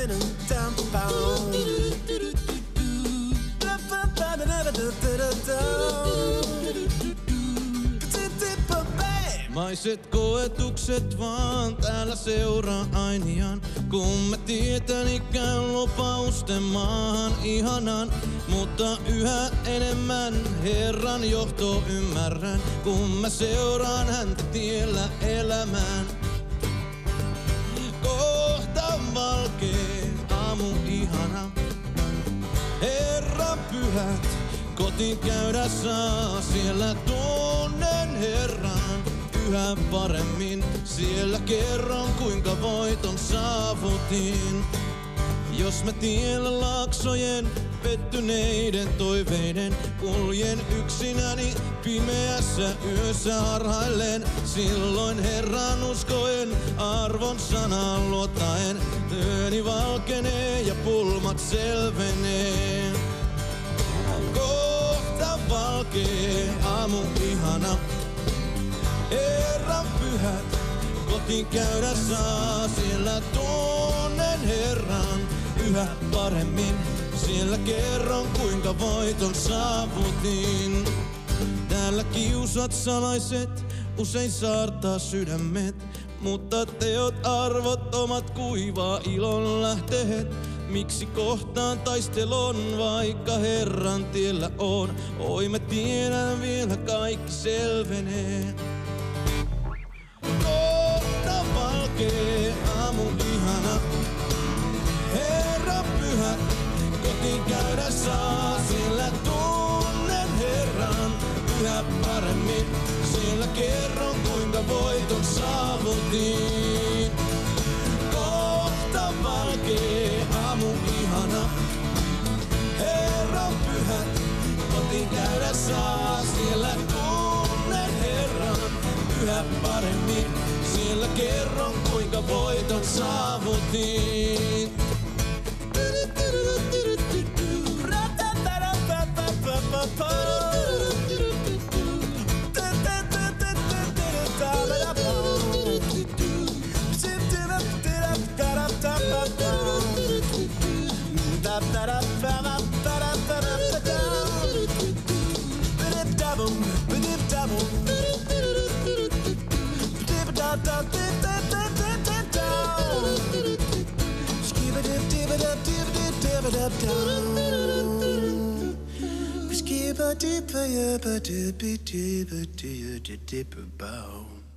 Maiset koetukset vaan täällä seuraa ainiaan. Kun mä tietän ikään lupausten maahan ihanan. Mutta yhä enemmän Herran johto ymmärrän. Kun mä seuraan häntä tiellä elämään. Kohta valkee aamu ihana. Herran pyhät kotiin käydä saa. Siellä tunnen Herran yhä paremmin. Siellä kerron kuinka voiton saavutin. Jos mä tiellä laaksojen pettyneiden toiveiden kuljen yksinäni pimeässä yössä harhaillen. Silloin Herran uskoen arvon sanan luottaen työni valkenee ja pulmat selvenee. Kohta valkee aamu ihana. Herran pyhät kotiin käydä saa. Siellä tunnen Herran yhä paremmin. Siellä kerron kuinka voiton saavutin. Täällä kiusat salaiset usein saartaa sydämet. Mutta teot arvottomat kuivaa ilon lähteet. Miksi kohtaan taistelon vaikka Herran tiellä on? Oi mä tiedän vielä kaikki selvenee. Kohta valkee aamu ihana. Herran pyhät kotiin käydä saa. Siellä tunnen Herran yhä paremmin. Siellä kerron kuinka voiton saavutin. Kohta valkee aamu ihana. Herran pyhät kotiin käydä saa. Siellä tunnen Herran yhä paremmin. Siellä kerron kuinka voiton saavutin. Skip a dip a